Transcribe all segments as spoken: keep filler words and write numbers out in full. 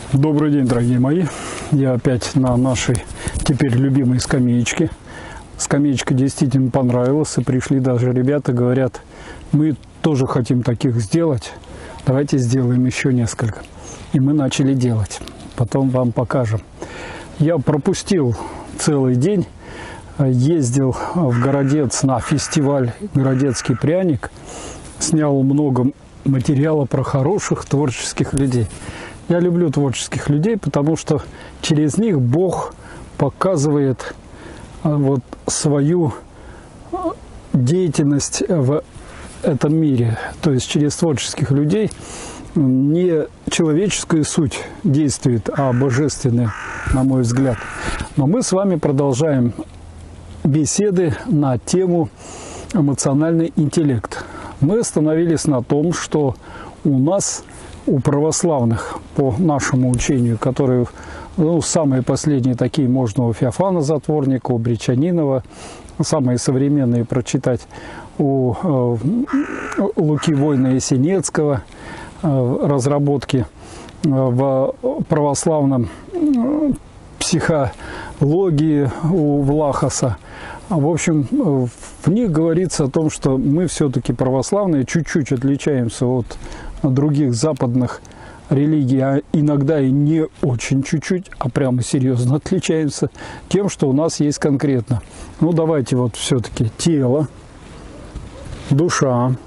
Добрый день, дорогие мои. Я опять на нашей теперь любимой скамеечке. Скамеечка действительно понравилась, и пришли даже ребята, говорят, мы тоже хотим таких сделать, давайте сделаем еще несколько. И мы начали делать. Потом вам покажем. Я пропустил целый день, ездил в Городец на фестиваль «Городецкий пряник», снял много материала про хороших творческих людей. Я люблю творческих людей, потому что через них Бог показывает вот свою деятельность в этом мире. То есть через творческих людей не человеческая суть действует, а божественная, на мой взгляд. Но мы с вами продолжаем беседы на тему эмоциональный интеллект. Мы остановились на том, что у нас, у православных, по нашему учению, которые, ну, самые последние такие можно у Феофана Затворника, у Бречанинова, самые современные прочитать у э, Луки Война-Ясенецкого, э, разработки э, в православном э, психологии у Влахоса. В общем, в них говорится о том, что мы все-таки православные, чуть-чуть отличаемся от других западных религий, а иногда и не очень чуть-чуть, а прямо серьезно отличаемся тем, что у нас есть конкретно. Ну, давайте вот все-таки тело, душа,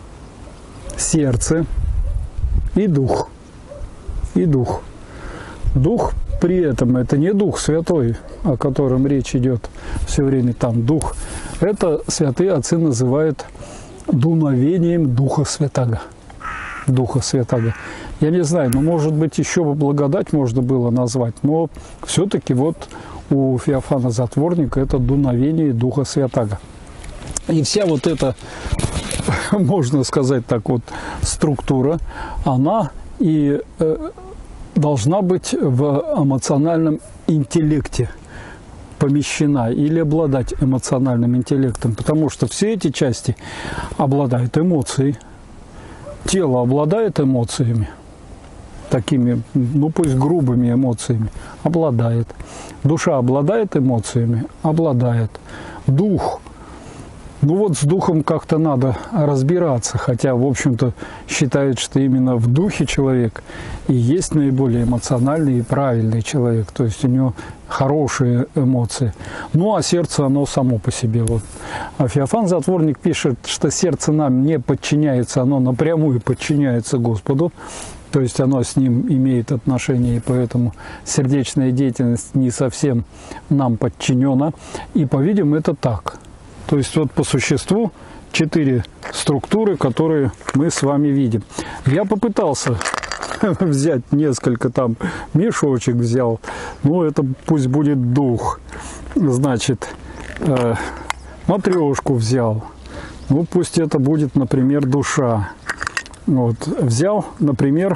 сердце и дух. И дух. Дух при этом это не Дух Святой, о котором речь идет все время там, Дух. Это святые отцы называют дуновением Духа Святаго. Духа Святаго. Я не знаю, ну, может быть, еще бы благодать можно было назвать, но все-таки вот у Феофана Затворника это дуновение Духа Святаго. И вся вот эта, можно сказать так вот, структура, она и э, должна быть в эмоциональном интеллекте помещена или обладать эмоциональным интеллектом, потому что все эти части обладают эмоцией. Тело обладает эмоциями, такими, ну пусть грубыми эмоциями, обладает. Душа обладает эмоциями, обладает. Дух, ну вот с духом как-то надо разбираться, хотя, в общем-то, считают, что именно в духе человек и есть наиболее эмоциональный и правильный человек, то есть у него хорошие эмоции. Ну, а сердце, оно само по себе. Вот. А Феофан Затворник пишет, что сердце нам не подчиняется, оно напрямую подчиняется Господу, то есть оно с ним имеет отношение, и поэтому сердечная деятельность не совсем нам подчинена. И, по-видимому, это так. То есть вот по существу четыре структуры, которые мы с вами видим. Я попытался взять несколько, там мешочек взял, ну это пусть будет дух. Значит, э, матрешку взял, ну пусть это будет, например, душа. Вот, взял, например,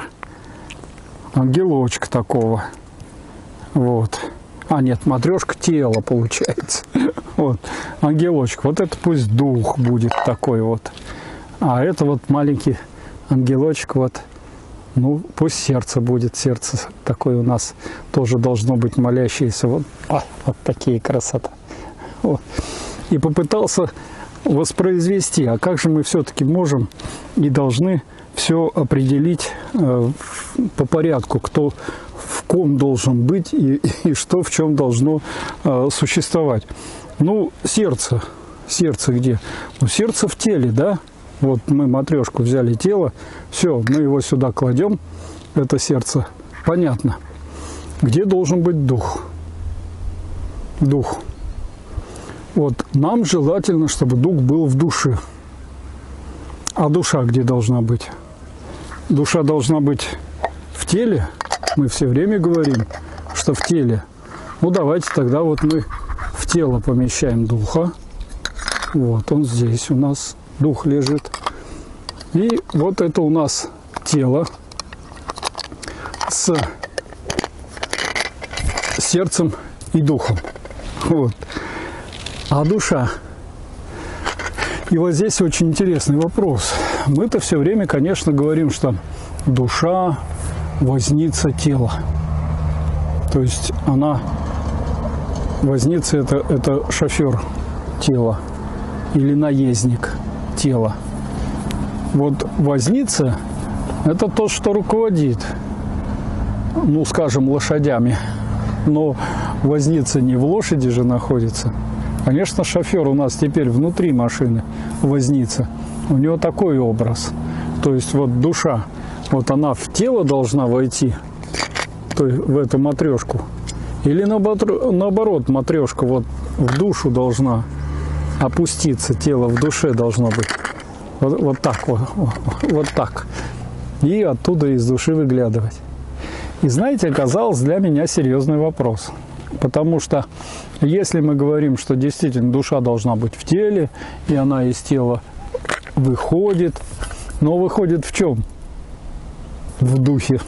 ангелочка такого. Вот. А нет, матрешка тело получается. Вот, ангелочек. Вот это пусть дух будет такой вот. А это вот маленький ангелочек, вот, ну, пусть сердце будет. Сердце такое у нас тоже должно быть молящееся. Вот, а, вот такие красоты. Вот. И попытался воспроизвести. А как же мы все-таки можем и должны все определить э, по порядку, кто в ком должен быть и, и что в чем должно э, существовать. Ну, сердце. Сердце где? Ну, сердце в теле, да? Вот мы матрешку взяли, тело, все, мы его сюда кладем, это сердце. Понятно. Где должен быть дух? Дух. Вот нам желательно, чтобы дух был в душе. А душа где должна быть? Душа должна быть в теле. Мы все время говорим, что в теле. Ну, давайте тогда вот мы в тело помещаем духа. Вот он здесь у нас, дух лежит. И вот это у нас тело с сердцем и духом. Вот. А душа? И вот здесь очень интересный вопрос. Мы-то все время, конечно, говорим, что душа возница тела. То есть она, возница это, это шофер тела или наездник тела. Вот возница это тот, что руководит, ну скажем, лошадями. Но возница не в лошади же находится. Конечно, шофер у нас теперь внутри машины возница. У него такой образ. То есть вот душа, вот она в тело должна войти, то есть в эту матрешку. Или наоборот, матрешка вот в душу должна опуститься, тело в душе должно быть. Вот, вот так вот, вот так. И оттуда из души выглядывать. И знаете, оказалось для меня серьезный вопрос. Потому что если мы говорим, что действительно душа должна быть в теле, и она из тела выходит, но выходит в чем? В духе.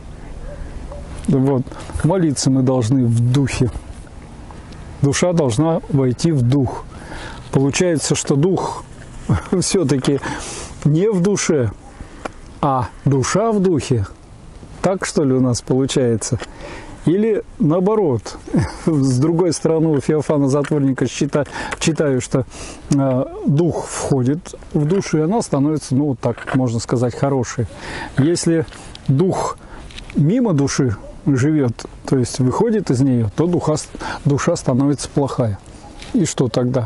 Вот. Молиться мы должны в духе. Душа должна войти в дух. Получается, что дух все-таки не в душе, а душа в духе. Так, что ли, у нас получается? Или наоборот, с другой стороны, у Феофана Затворника читаю, читаю, что э, дух входит в душу, и она становится, ну, так можно сказать, хорошей. Если дух мимо души живет, то есть выходит из нее, то духа, душа становится плохая. И что тогда?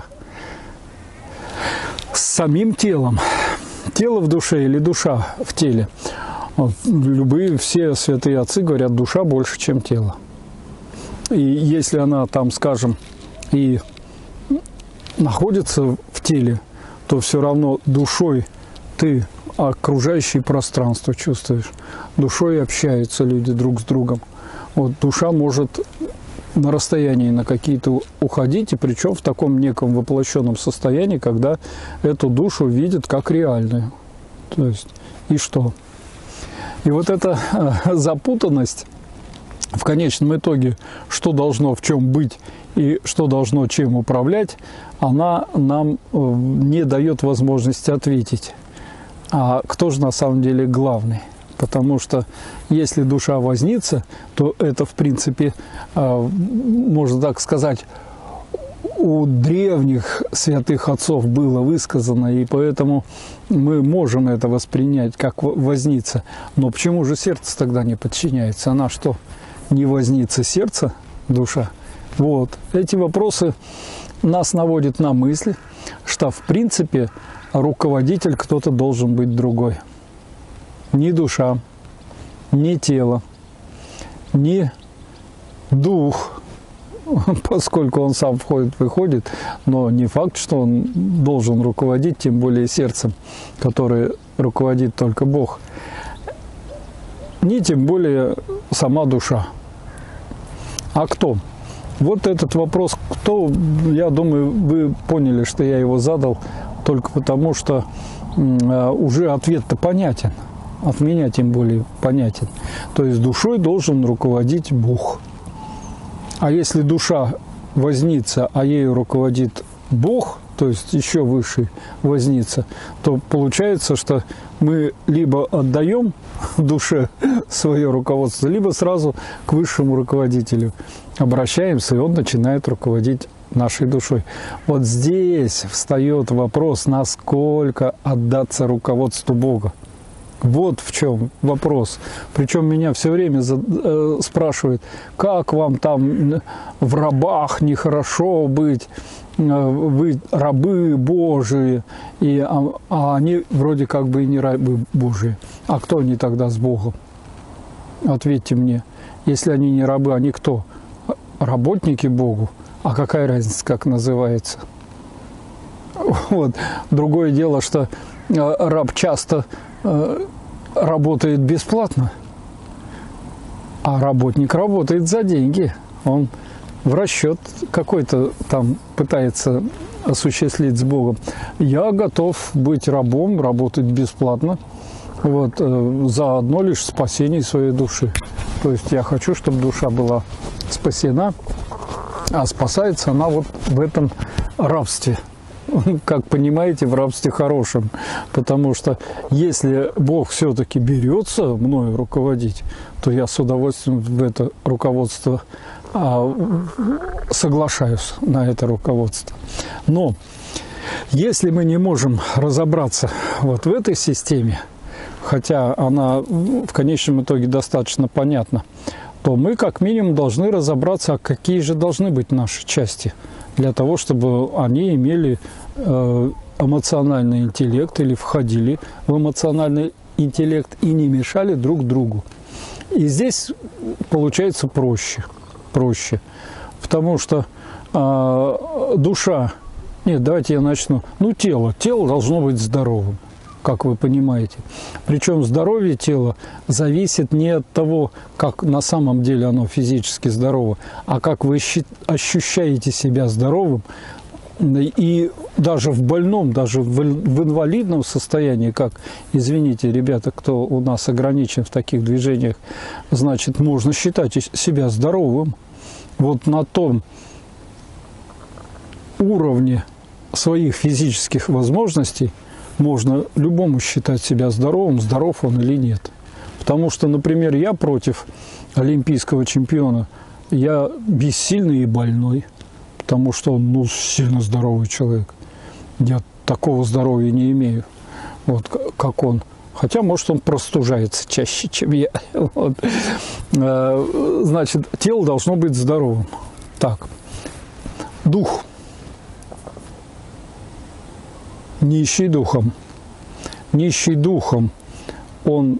С самим телом. Тело в душе или душа в теле. Вот, любые, все святые отцы говорят, душа больше, чем тело. И если она там, скажем, и находится в теле, то все равно душой ты окружающее пространство чувствуешь. Душой общаются люди друг с другом. Вот душа может на расстоянии на какие-то уходить, и причем в таком неком воплощенном состоянии, когда эту душу видят как реальную. То есть, и что? И вот эта запутанность, в конечном итоге, что должно в чем быть и что должно чем управлять, она нам не дает возможности ответить. А кто же на самом деле главный? Потому что если душа возница, то это, в принципе, можно так сказать, у древних святых отцов было высказано, и поэтому мы можем это воспринять как возница. Но почему же сердце тогда не подчиняется? Она что, не возница сердца, душа? Вот. Эти вопросы нас наводят на мысль, что, в принципе, руководитель кто-то должен быть другой. Ни душа, ни тело, ни дух, поскольку он сам входит-выходит, но не факт, что он должен руководить, тем более сердцем, которое руководит только Бог, ни тем более сама душа. А кто? Вот этот вопрос, кто, я думаю, вы поняли, что я его задал только потому, что уже ответ-то понятен, от меня тем более понятен. То есть душой должен руководить Бог. А если душа возница, а ею руководит Бог, то есть еще выше возница, то получается, что мы либо отдаем душе свое руководство, либо сразу к высшему руководителю обращаемся, и он начинает руководить нашей душой. Вот здесь встает вопрос, насколько отдаться руководству Бога. Вот в чем вопрос. Причем меня все время э, спрашивают, как вам там в рабах нехорошо быть, э, вы рабы Божии, и, а, а они вроде как бы и не рабы Божии. А кто они тогда с Богом? Ответьте мне. Если они не рабы, они кто? Работники Богу. А какая разница, как называется? Вот. Другое дело, что раб часто работает бесплатно, а работник работает за деньги. Он в расчет какой-то там пытается осуществить с Богом. Я готов быть рабом, работать бесплатно, вот, за одно лишь спасение своей души. То есть я хочу, чтобы душа была спасена, а спасается она вот в этом рабстве. как понимаете, в рабстве хорошем. Потому что если Бог все-таки берется мною руководить, то я с удовольствием в это руководство а, соглашаюсь, на это руководство. Но если мы не можем разобраться вот в этой системе, хотя она в конечном итоге достаточно понятна, то мы как минимум должны разобраться, а какие же должны быть наши части, для того, чтобы они имели э, эмоциональный интеллект или входили в эмоциональный интеллект и не мешали друг другу. И здесь получается проще, проще, потому что э, душа, нет, давайте я начну, ну тело, тело должно быть здоровым, как вы понимаете. Причем здоровье тела зависит не от того, как на самом деле оно физически здорово, а как вы ощущаете себя здоровым. И даже в больном, даже в инвалидном состоянии, как, извините, ребята, кто у нас ограничен в таких движениях, значит, можно считать себя здоровым. Вот на том уровне своих физических возможностей можно любому считать себя здоровым, здоров он или нет. Потому что, например, я против олимпийского чемпиона, я бессильный и больной, потому что он, ну, сильно здоровый человек. Я такого здоровья не имею, вот, как он. Хотя, может, он простужается чаще, чем я. Вот. Значит, тело должно быть здоровым. Так, дух. Нищий духом. Нищий духом, он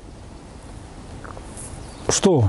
что?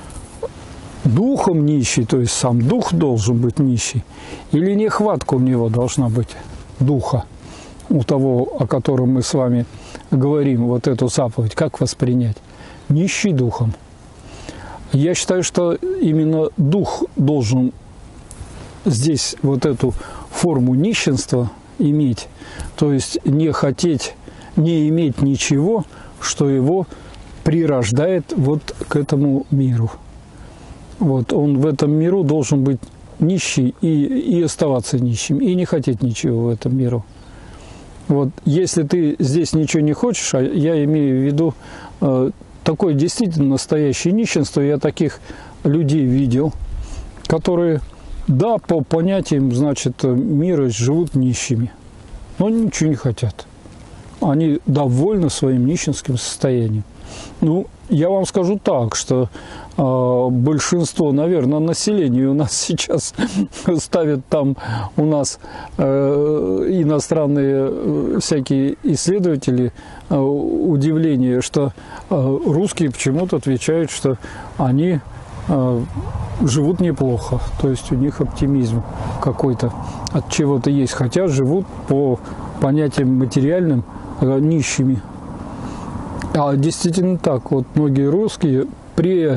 Духом нищий, то есть сам дух должен быть нищий? Или нехватка у него должна быть духа, у того, о котором мы с вами говорим, вот эту заповедь, как воспринять? Нищий духом. Я считаю, что именно дух должен здесь вот эту форму нищенства иметь, то есть не хотеть, не иметь ничего, что его прирождает вот к этому миру. Вот он в этом миру должен быть нищий и, и оставаться нищим, и не хотеть ничего в этом миру. Вот если ты здесь ничего не хочешь, а я имею в виду э, такое действительно настоящее нищенство, я таких людей видел, которые, да, по понятиям, значит, мира живут нищими, но ничего не хотят. Они довольны своим нищенским состоянием. Ну, я вам скажу так, что э, большинство, наверное, населения у нас сейчас ставят там у нас э, иностранные э, всякие исследователи э, удивление, что э, русские почему-то отвечают, что они э, живут неплохо, то есть у них оптимизм какой-то от чего-то есть, хотя живут по понятиям материальным э, нищими. А действительно так, вот многие русские, при,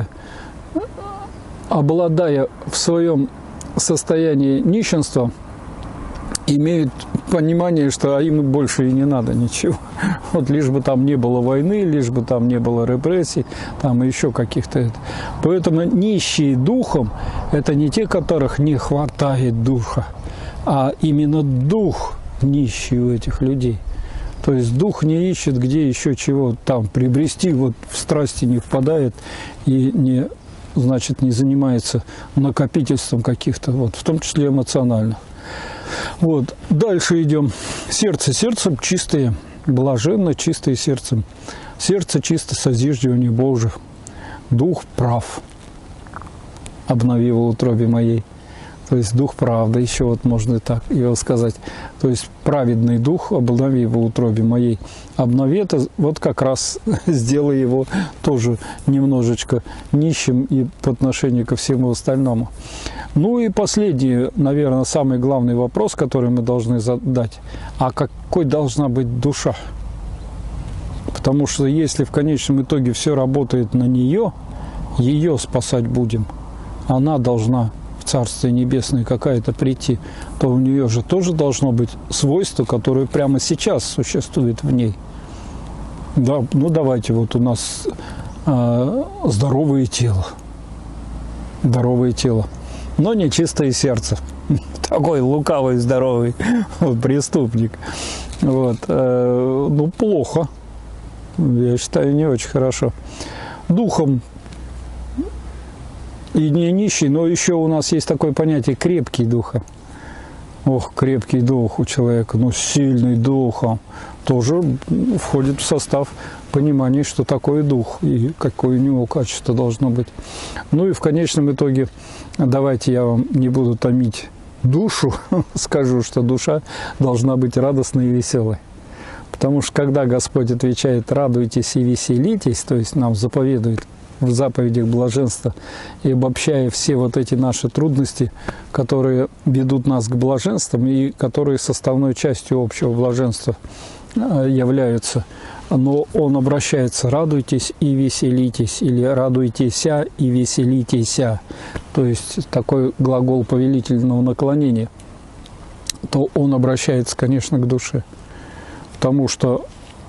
обладая в своем состоянии нищенства, имеют понимание, что им больше и не надо ничего. Вот лишь бы там не было войны, лишь бы там не было репрессий, там еще каких-то. Поэтому нищие духом – это не те, которых не хватает духа, а именно дух нищий у этих людей. То есть дух не ищет, где еще чего там приобрести, вот в страсти не впадает и не, значит, не занимается накопительством каких-то, вот, в том числе эмоциональных. Вот. Дальше идем. Сердце. Сердцем чистое, блаженно чистое сердцем. Сердце чисто созиждивание Божие. Дух прав. Обнови в утробе моей. То есть дух правды, еще вот можно так его сказать. То есть праведный дух, обнови в утробе моей. Обнови это, вот как раз сделай его тоже немножечко нищим и по отношению ко всему остальному. Ну и последний, наверное, самый главный вопрос, который мы должны задать. А какой должна быть душа? Потому что если в конечном итоге все работает на нее, ее спасать будем, она должна Царствие Небесное какая-то прийти, то у нее же тоже должно быть свойство, которое прямо сейчас существует в ней. Да, ну давайте, вот у нас э, здоровое тело, здоровое тело, но не чистое сердце. такой лукавый, здоровый преступник. Вот. Ну, плохо. Я считаю, не очень хорошо. Духом и не нищий, но еще у нас есть такое понятие крепкий духа. Ох, крепкий дух у человека, ну, сильный духом, тоже входит в состав понимания, что такое дух и какое у него качество должно быть. Ну и в конечном итоге, давайте я вам не буду томить душу, скажу, что душа должна быть радостной и веселой. Потому что когда Господь отвечает «радуйтесь и веселитесь», то есть нам заповедует в заповедях блаженства, и обобщая все вот эти наши трудности, которые ведут нас к блаженствам и которые составной частью общего блаженства являются, но Он обращается «радуйтесь и веселитесь» или «радуйтеся и веселитеся», то есть такой глагол повелительного наклонения, то Он обращается, конечно, к душе. Потому что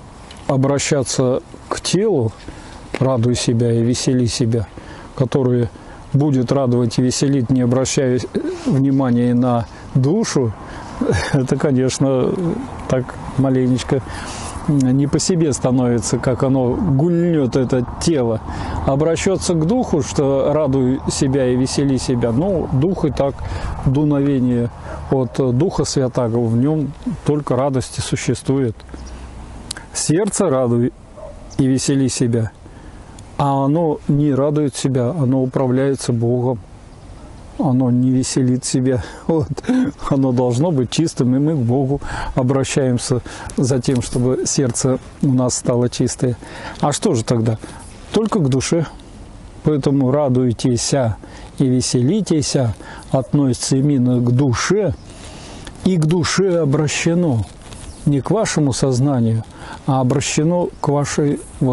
обращаться к телу, радуй себя и весели себя, которое будет радовать и веселить, не обращая внимания на душу, это, конечно, так маленечко не по себе становится, как оно гульнет, это тело. Обращаться к духу, что радуй себя и весели себя, ну, дух и так, дуновение от Духа Святаго, в нем только радости существует. Сердце радуй и весели себя, а оно не радует себя, оно управляется Богом. Оно не веселит себя. Вот. Оно должно быть чистым, и мы к Богу обращаемся за тем, чтобы сердце у нас стало чистое. А что же тогда? Только к душе. Поэтому радуйтесь и веселитесь относится именно к душе, и к душе обращено. Не к вашему сознанию, а обращено к вашей вот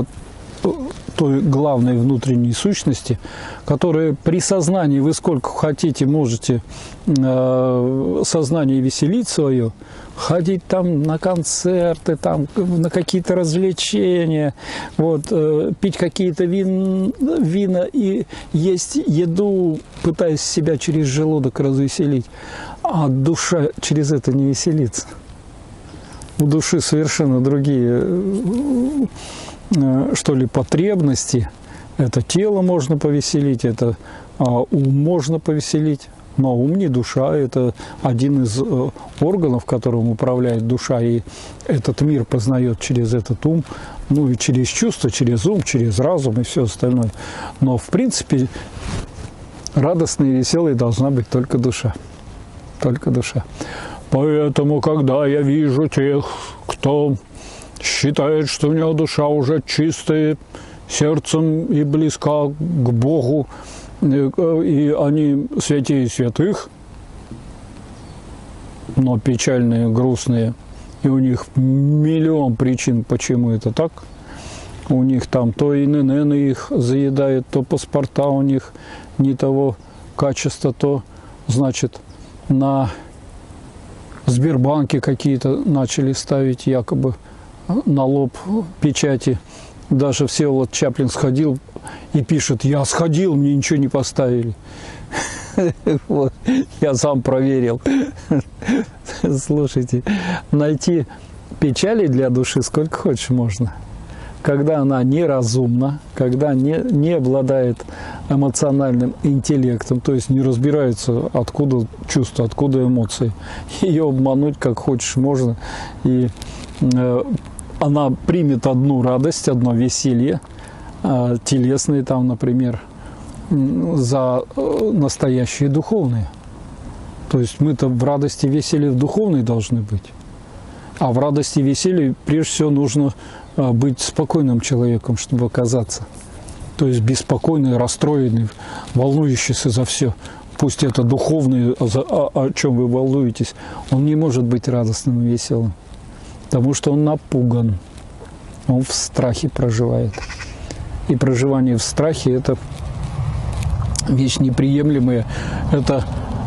той главной внутренней сущности, которая при сознании, вы сколько хотите, можете э, сознание веселить свое, ходить там на концерты, там, на какие-то развлечения, вот, э, пить какие-то вин, вина и есть еду, пытаясь себя через желудок развеселить, а душа через это не веселится. У души совершенно другие что ли потребности. Это тело можно повеселить, это а, ум можно повеселить, но ум не душа, это один из э, органов, которым управляет душа, и этот мир познает через этот ум, ну и через чувства, через ум, через разум и все остальное. Но в принципе радостной и веселой должна быть только душа, только душа. Поэтому, когда я вижу тех, кто считает, что у него душа уже чистая, сердцем и близка к Богу, и они святее святых, но печальные, грустные, и у них миллион причин, почему это так. У них там то ИНН их заедает, то паспорта у них не того качества, то, значит, на Сбербанке какие-то начали ставить якобы на лоб печати. Даже Всеволод Чаплин сходил и пишет: я сходил, мне ничего не поставили. Вот. Я сам проверил. Слушайте, найти печали для души сколько хочешь можно. Когда она неразумна, когда не, не обладает эмоциональным интеллектом, то есть не разбирается, откуда чувства, откуда эмоции. Ее обмануть как хочешь можно. И э, она примет одну радость, одно веселье, э, телесные там, например, за э, настоящие духовные. То есть мы-то в радости и веселье в духовной должны быть. А в радости и веселье прежде всего нужно э, быть спокойным человеком, чтобы оказаться. То есть беспокойный, расстроенный, волнующийся за все. Пусть это духовное, о, о чем вы волнуетесь, он не может быть радостным и веселым. Потому что он напуган, он в страхе проживает. И проживание в страхе – это вещь неприемлемая, это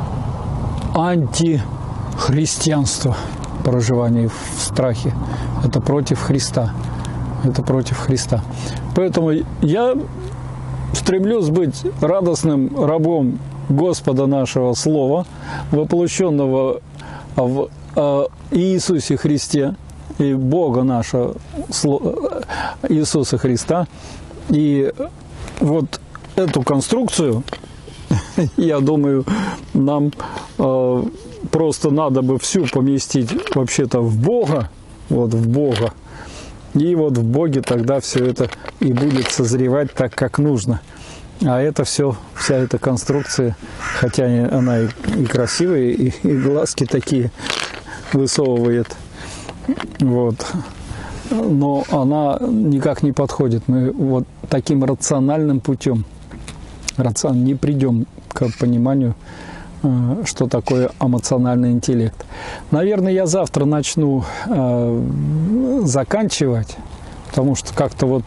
антихристианство, проживание в страхе. Это против Христа. Это против Христа. Поэтому я стремлюсь быть радостным рабом Господа нашего Слова, воплощенного в Иисусе Христе, и Бога нашего Иисуса Христа. И вот эту конструкцию, я думаю, нам э, просто надо бы всю поместить вообще-то в Бога, вот в Бога. И вот в Боге тогда все это и будет созревать так, как нужно. А это все, вся эта конструкция, хотя она и, и красивая, и, и глазки такие высовывает, вот, но она никак не подходит. Мы вот таким рациональным путем рацион, не придем к пониманию, что такое эмоциональный интеллект. Наверное, я завтра начну э, заканчивать, потому что как-то вот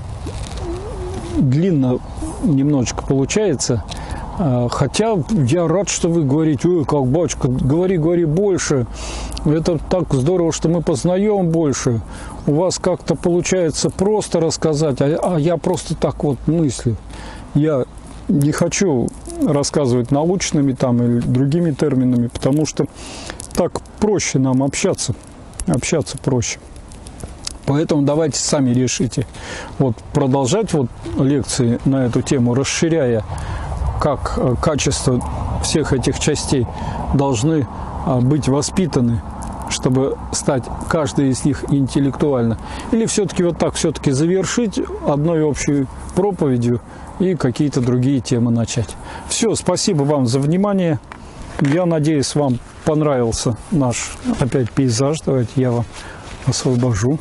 длинно немножечко получается. Хотя я рад, что вы говорите: ой, как батюшка, говори, говори больше. Это так здорово, что мы познаем больше. У вас как-то получается просто рассказать, а, а я просто так вот мыслю. Я не хочу рассказывать научными там или другими терминами, потому что так проще нам общаться. Общаться проще. Поэтому давайте сами решите. Вот продолжать вот лекции на эту тему, расширяя, как качество всех этих частей должны быть воспитаны, чтобы стать каждый из них интеллектуально. Или все-таки вот так все-таки завершить одной общей проповедью и какие-то другие темы начать. Все, спасибо вам за внимание. Я надеюсь, вам понравился наш опять пейзаж. Давайте я вам освобожу.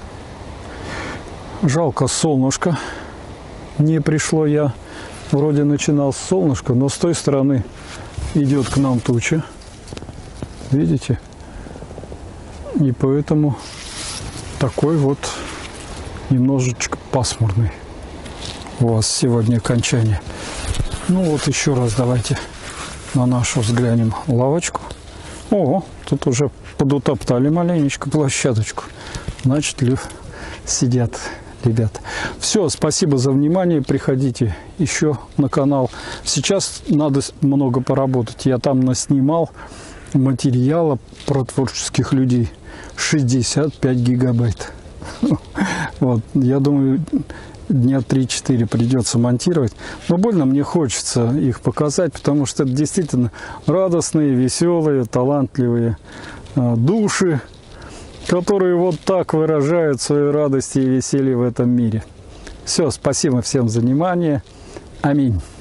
Жалко, солнышко не пришло. Я вроде начинал с солнышка, но с той стороны идет к нам туча. Видите? И поэтому такой вот немножечко пасмурный у вас сегодня окончание. Ну вот еще раз давайте на нашу взглянем лавочку. О, тут уже подутоптали маленечко площадочку. Значит, сидят ребят. Все, спасибо за внимание. Приходите еще на канал. Сейчас надо много поработать. Я там наснимал материала про творческих людей шестьдесят пять гигабайт. Вот, я думаю, дня три-четыре придется монтировать. Но больно мне хочется их показать, потому что это действительно радостные, веселые, талантливые души, которые вот так выражают свою радость и веселье в этом мире. Все, спасибо всем за внимание. Аминь.